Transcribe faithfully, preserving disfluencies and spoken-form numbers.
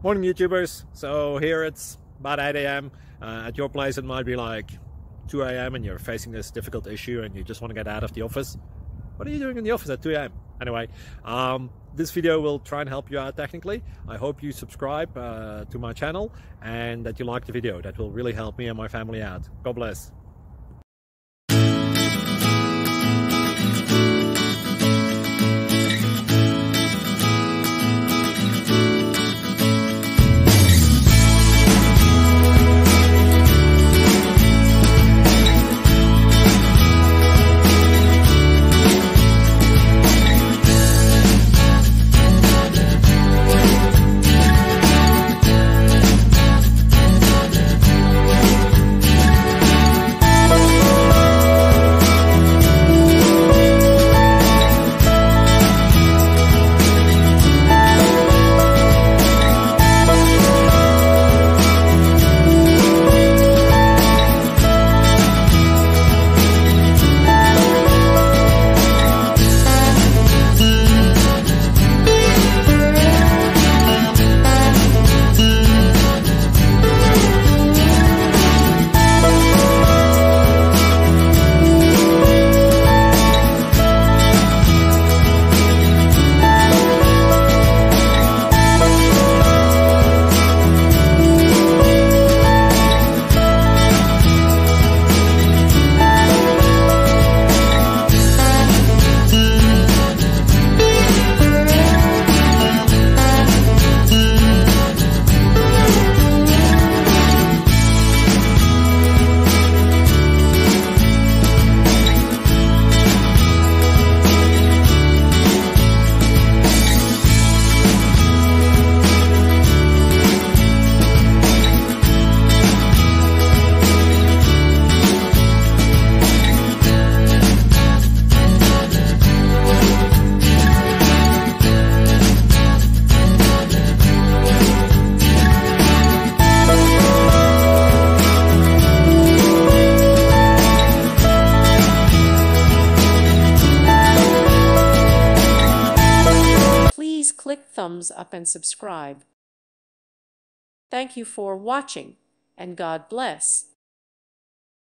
Morning YouTubers. So here it's about eight A M Uh, at your place it might be like two A M and you're facing this difficult issue and you just want to get out of the office. What are you doing in the office at two A M? Anyway, um, this video will try and help you out technically. I hope you subscribe uh, to my channel and that you like the video. That will really help me and my family out. God bless. Please click thumbs up and subscribe. Thank you for watching, and God bless.